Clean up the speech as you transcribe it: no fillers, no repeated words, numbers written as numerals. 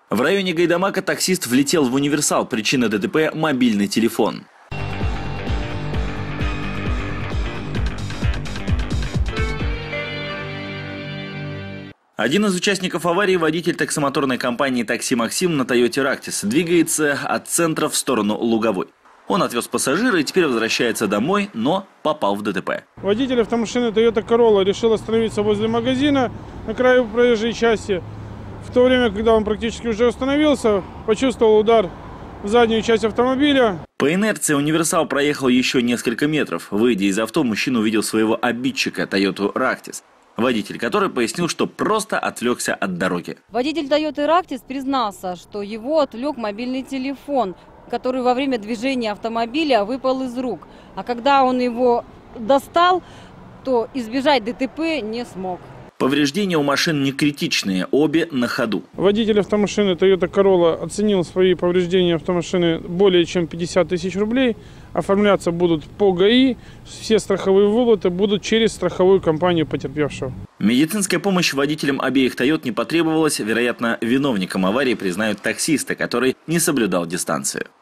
В районе Гайдамака таксист влетел в универсал. Причина ДТП – мобильный телефон. Один из участников аварии – водитель таксомоторной компании «Такси Максим» на Тойоте Рактис. Двигается от центра в сторону Луговой. Он отвез пассажира и теперь возвращается домой, но попал в ДТП. Водитель автомашины Toyota Corolla решил остановиться возле магазина на краю проезжей части. В то время, когда он практически уже остановился, почувствовал удар в заднюю часть автомобиля. По инерции универсал проехал еще несколько метров. Выйдя из авто, мужчина увидел своего обидчика Toyota Ractis, водитель который пояснил, что просто отвлекся от дороги. Водитель Toyota Ractis признался, что его отвлек мобильный телефон, который во время движения автомобиля выпал из рук. А когда он его достал, то избежать ДТП не смог. Повреждения у машин не критичные, обе на ходу. Водитель автомашины Toyota Corolla оценил свои повреждения автомашины более чем 50 тысяч рублей. Оформляться будут по ГАИ. Все страховые выплаты будут через страховую компанию потерпевшего. Медицинская помощь водителям обеих Toyota не потребовалась. Вероятно, виновником аварии признают таксиста, который не соблюдал дистанцию.